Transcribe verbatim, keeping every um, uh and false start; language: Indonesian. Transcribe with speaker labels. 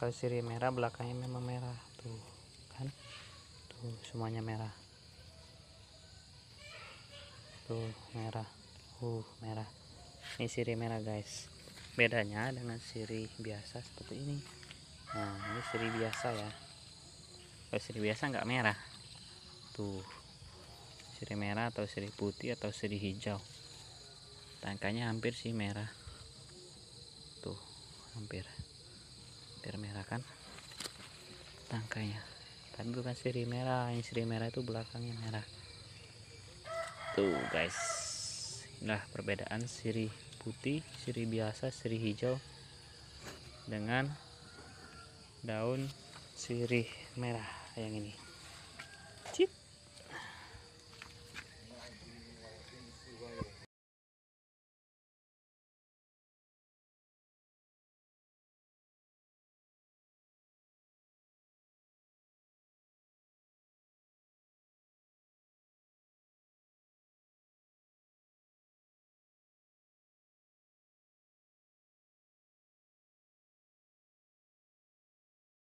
Speaker 1: Kalau sirih merah belakangnya memang merah tuh kan, tuh semuanya merah, tuh merah, uh merah. Ini sirih merah guys, bedanya dengan sirih biasa seperti ini. Nah ini sirih biasa ya, kalau sirih biasa nggak merah tuh, sirih merah atau sirih putih atau sirih hijau, tangkanya hampir sih merah tuh, hampir hampir merah kan tangkanya, tapi bukan sirih merah. Yang sirih merah itu belakangnya merah tuh guys. Inilah perbedaan sirih putih, sirih biasa, sirih hijau dengan daun sirih merah yang ini.